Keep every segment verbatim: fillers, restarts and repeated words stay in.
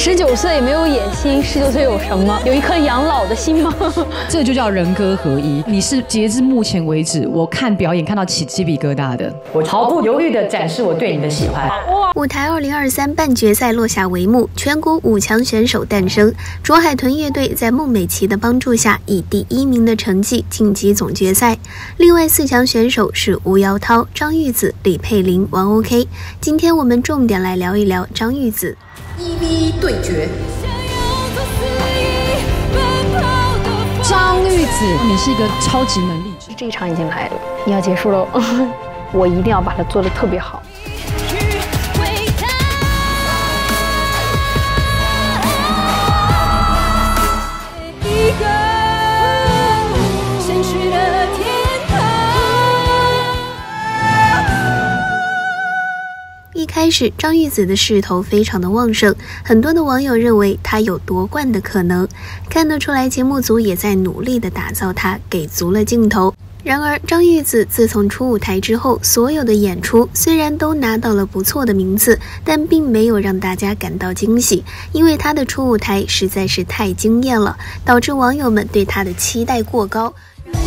十九岁没有野心，十九岁有什么？有一颗养老的心吗？ 这就叫人歌合一。你是截至目前为止，我看表演看到起鸡皮疙瘩的。 我毫不犹豫地展示我对你的喜欢。 舞台二零二三半决赛落下帷幕，全国五强选手诞生。卓海豚乐队在孟美岐的帮助下，以第一名的成绩晋级总决赛。另外四强选手是吴瑶涛、张玉子、李佩玲、王 OK。今天我们重点来聊一聊张玉子。 一 v 对决。 张玉子，你是一个超级能力者。 这一场已经来了，要结束了，我一定要把它做得特别好。 一开始张玉子的势头非常的旺盛，很多的网友认为她有夺冠的可能，看得出来节目组也在努力的打造她，给足了镜头。然而张玉子自从出舞台之后，所有的演出虽然都拿到了不错的名次，但并没有让大家感到惊喜，因为她的出舞台实在是太惊艳了，导致网友们对她的期待过高。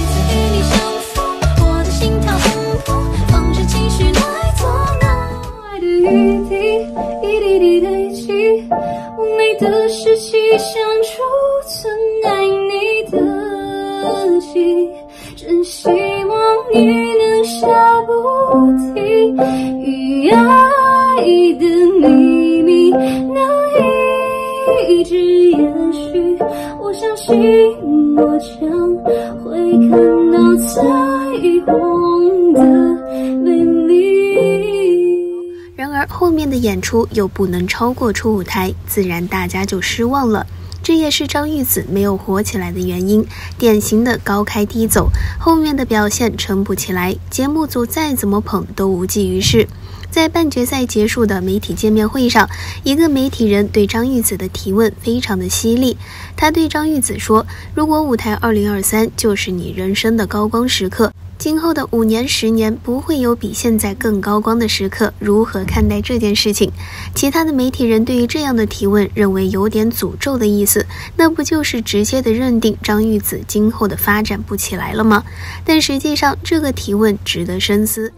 一滴一滴滴堆积，无美的事情像储存爱你的记，真希望你能下不停，与爱的秘密能一直延续，我相信我将会看到彩虹的美丽。 然而后面的演出又不能超过出舞台，自然大家就失望了。这也是张玉子没有火起来的原因，典型的高开低走，后面的表现撑不起来，节目组再怎么捧都无济于事。在半决赛结束的媒体见面会上，一个媒体人对张玉子的提问非常的犀利。他对张玉子说，如果舞台二零二三就是你人生的高光时刻，今后的五年十年不会有比现在更高光的时刻，如何看待这件事情？其他的媒体人对于这样的提问认为有点诅咒的意思，那不就是直接的认定张玉子今后的发展不起来了吗？但实际上这个提问值得深思。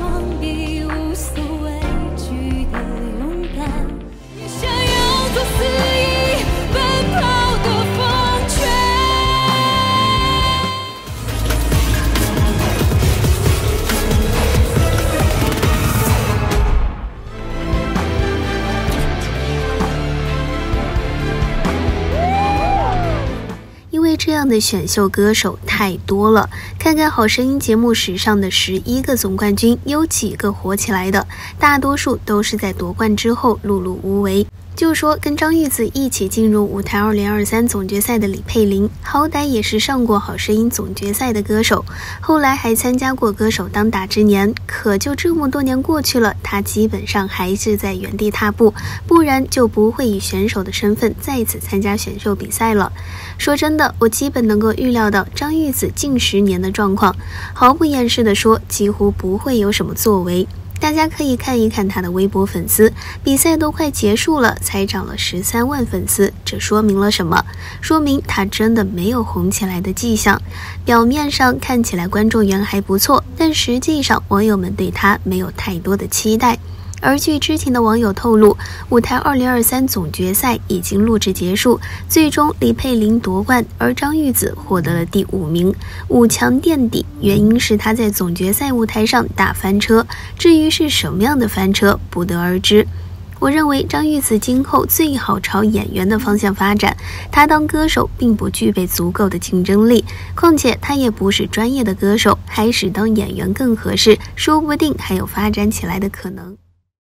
这样的选秀歌手太多了，看看好声音节目史上的十一个总冠军，有几个火起来的？大多数都是在夺冠之后碌碌无为。就说跟张玉子一起进入舞台二零二三总决赛的李佩玲，好歹也是上过好声音总决赛的歌手，后来还参加过歌手当打之年，可就这么多年过去了，她基本上还是在原地踏步，不然就不会以选手的身份再次参加选秀比赛了。说真的，我基本能够预料到张玉子近十年的状况，毫不掩饰地说，几乎不会有什么作为。大家可以看一看他的微博粉丝，比赛都快结束了才涨了十三万粉丝，这说明了什么？说明他真的没有红起来的迹象。表面上看起来观众缘还不错，但实际上网友们对他没有太多的期待。而据知情的网友透露，舞台二零二三总决赛已经录制结束，最终李佩玲夺冠，而张玉子获得了第五名，五强垫底，原因是她在总决赛舞台上大翻车，至于是什么样的翻车，不得而知。我认为张玉子今后最好朝演员的方向发展，她当歌手并不具备足够的竞争力，况且她也不是专业的歌手，还是当演员更合适，说不定还有发展起来的可能。